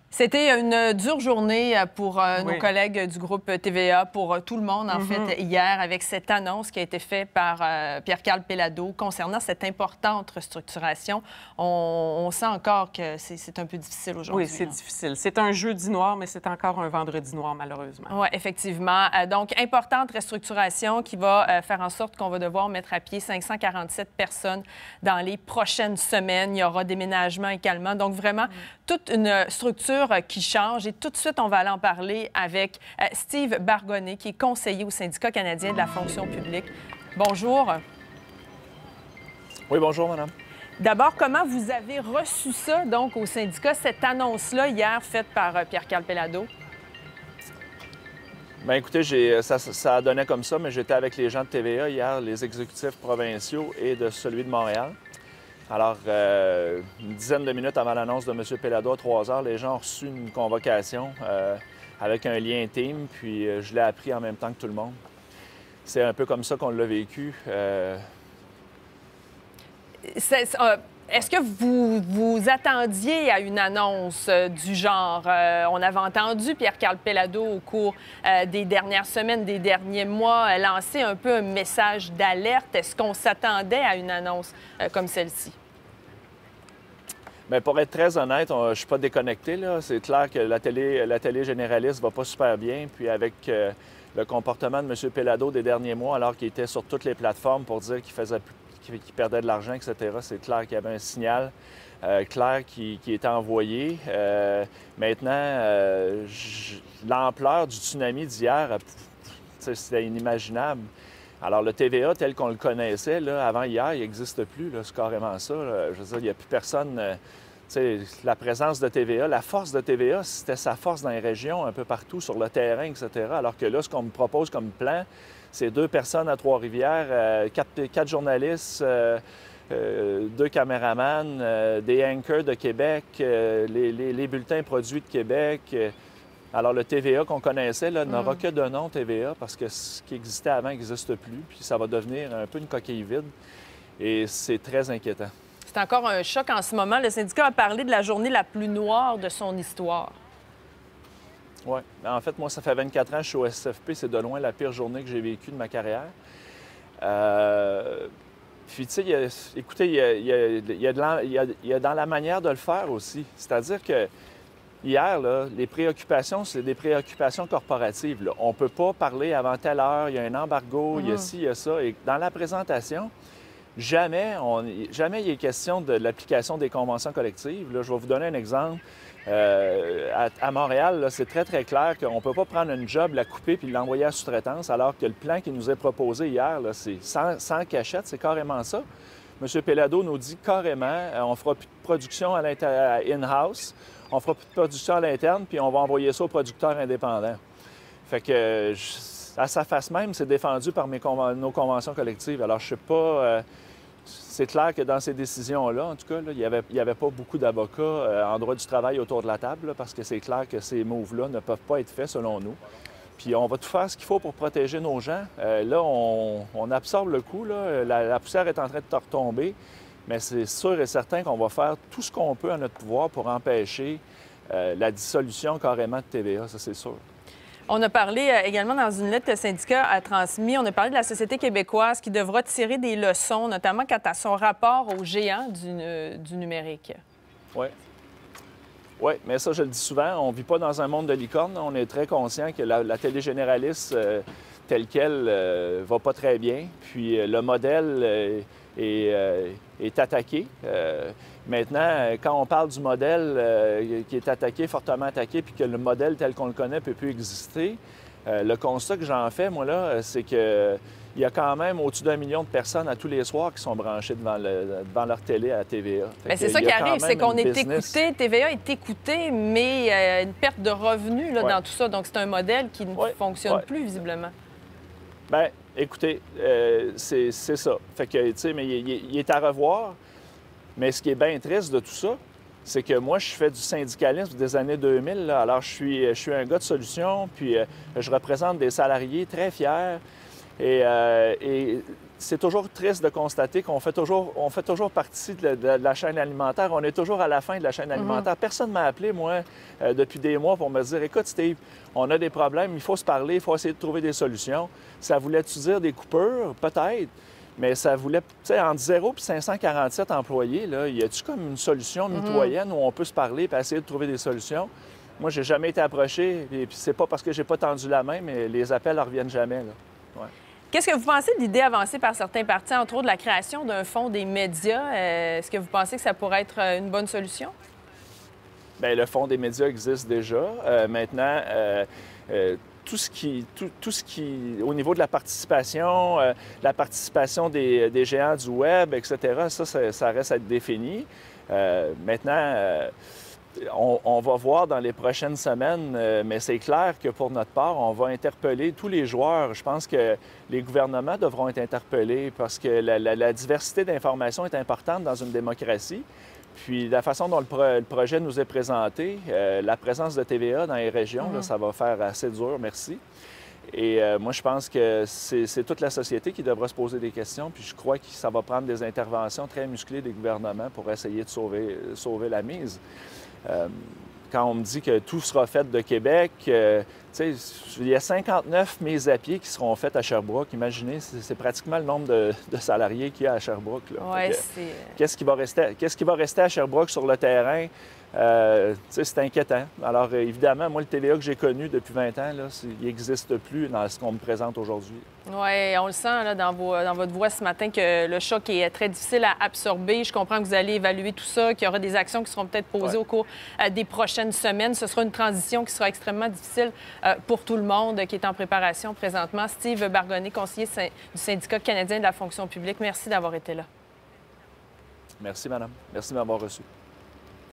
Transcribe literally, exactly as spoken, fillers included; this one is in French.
C'était une dure journée pour euh, Oui. nos collègues du groupe T V A, pour euh, tout le monde, en Mm-hmm. fait, hier, avec cette annonce qui a été faite par euh, Pierre-Carl Péladeau concernant cette importante restructuration. On, on sent encore que c'est un peu difficile aujourd'hui. Oui, c'est là. difficile. C'est un jeudi noir, mais c'est encore un vendredi noir, malheureusement. Oui, effectivement. Euh, donc, importante restructuration qui va euh, faire en sorte qu'on va devoir mettre à pied cinq cent quarante-sept personnes dans les prochaines semaines. Il y aura déménagement également. Donc, vraiment, mm. toute une structure qui change. Et tout de suite, on va aller en parler avec euh, Steve Bargonnet, qui est conseiller au syndicat canadien de la fonction publique. Bonjour. Oui, bonjour, madame. D'abord, comment vous avez reçu ça, donc, au syndicat, cette annonce-là, hier, faite par euh, Pierre-Carl Péladeau? Bien, écoutez, j'ai, ça, ça donnait comme ça, mais j'étais avec les gens de T V A hier, les exécutifs provinciaux et de celui de Montréal. Alors, euh, une dizaine de minutes avant l'annonce de M. Péladeau, à trois heures, les gens ont reçu une convocation euh, avec un lien Team, puis euh, je l'ai appris en même temps que tout le monde. C'est un peu comme ça qu'on l'a vécu. Euh... Est-ce que vous vous attendiez à une annonce euh, du genre? Euh, on avait entendu Pierre-Carl Péladeau au cours euh, des dernières semaines, des derniers mois, euh, lancer un peu un message d'alerte. Est-ce qu'on s'attendait à une annonce euh, comme celle-ci? Bien, pour être très honnête, on, je ne suis pas déconnecté. C'est clair que la télé, la télé généraliste ne va pas super bien. Puis avec euh, le comportement de M. Péladeau des derniers mois, alors qu'il était sur toutes les plateformes pour dire qu'il faisait qu'il perdait de l'argent, et cetera, c'est clair qu'il y avait un signal euh, clair qui, qui était envoyé. Euh, maintenant, euh, l'ampleur du tsunami d'hier, c'était inimaginable. Alors, le T V A tel qu'on le connaissait là, avant hier, il n'existe plus. C'est carrément ça. Là. Je veux dire, il n'y a plus personne. Euh, la présence de T V A, la force de T V A, c'était sa force dans les régions, un peu partout, sur le terrain, et cetera. Alors que là, ce qu'on me propose comme plan, c'est deux personnes à Trois-Rivières, euh, quatre, quatre journalistes, euh, euh, deux caméramans, euh, des anchors de Québec, euh, les, les, les bulletins produits de Québec. Euh, Alors, le T V A qu'on connaissait là, n'aura mm. que de nom T V A parce que ce qui existait avant n'existe plus. Puis ça va devenir un peu une coquille vide. Et c'est très inquiétant. C'est encore un choc en ce moment. Le syndicat a parlé de la journée la plus noire de son histoire. Oui. En fait, moi, ça fait vingt-quatre ans que je suis au S F P. C'est de loin la pire journée que j'ai vécue de ma carrière. Euh... Puis, tu sais, écoutez, il y a, il y a, il y a de la, il y a, il y a dans la manière de le faire aussi. C'est-à-dire que hier, là, les préoccupations, c'est des préoccupations corporatives. Là. On ne peut pas parler avant telle heure, il y a un embargo, mm-hmm. il y a ci, il y a ça. Et dans la présentation, jamais, on, jamais il est question de l'application des conventions collectives. Là, je vais vous donner un exemple. Euh, à, à Montréal, c'est très, très clair qu'on ne peut pas prendre une job, la couper puis l'envoyer à sous-traitance, alors que le plan qui nous est proposé hier, c'est sans, sans cachette, c'est carrément ça. M. Péladeau nous dit carrément, euh, on ne fera plus de production à in-house, on ne fera plus de production à l'interne, puis on va envoyer ça aux producteurs indépendants. Fait que, à sa face même, c'est défendu par mes conven nos conventions collectives. Alors, je ne sais pas... Euh, c'est clair que dans ces décisions-là, en tout cas, là, il n'y avait, avait pas beaucoup d'avocats euh, en droit du travail autour de la table, là, parce que c'est clair que ces moves-là ne peuvent pas être faits, selon nous. Puis on va tout faire ce qu'il faut pour protéger nos gens. Euh, là, on, on absorbe le coup. Là. La, la poussière est en train de retomber. Mais c'est sûr et certain qu'on va faire tout ce qu'on peut à notre pouvoir pour empêcher euh, la dissolution carrément de T V A, ça c'est sûr. On a parlé euh, également dans une lettre que le syndicat a transmise, on a parlé de la société québécoise qui devra tirer des leçons, notamment quant à son rapport aux géants du, euh, du numérique. Oui. Oui, mais ça, je le dis souvent, on ne vit pas dans un monde de licorne. On est très conscient que la, la télé généraliste euh, telle qu'elle euh, va pas très bien. Puis euh, le modèle euh, est, euh, est attaqué. Euh, maintenant, quand on parle du modèle euh, qui est attaqué, fortement attaqué, puis que le modèle tel qu'on le connaît ne peut plus exister, euh, le constat que j'en fais, moi, là, c'est que il y a quand même au-dessus d'un million de personnes à tous les soirs qui sont branchées devant, le, devant leur télé à T V A. C'est ça qui arrive, c'est qu'on est écouté, T V A est écouté, mais euh, une perte de revenus là, ouais. dans tout ça. Donc, c'est un modèle qui ne ouais. fonctionne ouais. plus, visiblement. Bien, écoutez, euh, c'est ça. Fait que, tu sais, mais il, il est à revoir. Mais ce qui est bien triste de tout ça, c'est que moi, je fais du syndicalisme des années deux mille. Là. Alors, je suis, je suis un gars de solution, puis euh, je représente des salariés très fiers. Et, euh, et c'est toujours triste de constater qu'on fait toujours, on fait toujours partie de la, de la chaîne alimentaire. On est toujours à la fin de la chaîne alimentaire. Mm-hmm. Personne ne m'a appelé, moi, euh, depuis des mois pour me dire, écoute, Steve, on a des problèmes, il faut se parler, il faut essayer de trouver des solutions. Ça voulait-tu dire des coupures? Peut-être. Mais ça voulait, tu sais, entre zéro et cinq cent quarante-sept employés, là, y a-tu comme une solution mitoyenne mm-hmm. où on peut se parler et essayer de trouver des solutions? Moi, j'ai jamais été approché, et puis c'est pas parce que j'ai pas tendu la main, mais les appels ne reviennent jamais, là. Ouais. Qu'est-ce que vous pensez de l'idée avancée par certains partis, entre autres de la création d'un fonds des médias? Euh, est-ce que vous pensez que ça pourrait être une bonne solution? Bien, le fonds des médias existe déjà. Euh, maintenant, euh, euh, tout ce qui, tout, tout ce qui, au niveau de la participation, euh, la participation des, des géants du web, et cetera, ça, ça, ça reste à être défini. Euh, maintenant, euh, on, on va voir dans les prochaines semaines, euh, mais c'est clair que pour notre part, on va interpeller tous les joueurs. Je pense que les gouvernements devront être interpellés parce que la, la, la diversité d'informations est importante dans une démocratie. Puis la façon dont le, pro le projet nous est présenté, euh, la présence de T V A dans les régions, mm-hmm. là, ça va faire assez dur, merci. Et euh, moi, je pense que c'est toute la société qui devra se poser des questions, puis je crois que ça va prendre des interventions très musclées des gouvernements pour essayer de sauver, sauver la mise. Euh, quand on me dit que tout sera fait de Québec, euh, tu sais, il y a cinquante-neuf mises à pied qui seront faites à Sherbrooke. Imaginez, c'est pratiquement le nombre de, de salariés qu'il y a à Sherbrooke. Ouais, qu'est-ce qui va rester, qu'est-ce qui va rester à Sherbrooke sur le terrain? Euh, c'est inquiétant. Alors, euh, évidemment, moi, le T V A que j'ai connu depuis vingt ans, là, il n'existe plus dans ce qu'on me présente aujourd'hui. Oui, on le sent là, dans, vos, dans votre voix ce matin que le choc est très difficile à absorber. Je comprends que vous allez évaluer tout ça, qu'il y aura des actions qui seront peut-être posées ouais. au cours euh, des prochaines semaines. Ce sera une transition qui sera extrêmement difficile euh, pour tout le monde qui est en préparation présentement. Steve Bargonnet, conseiller du syndicat canadien de la fonction publique, merci d'avoir été là. Merci, madame. Merci de m'avoir reçu.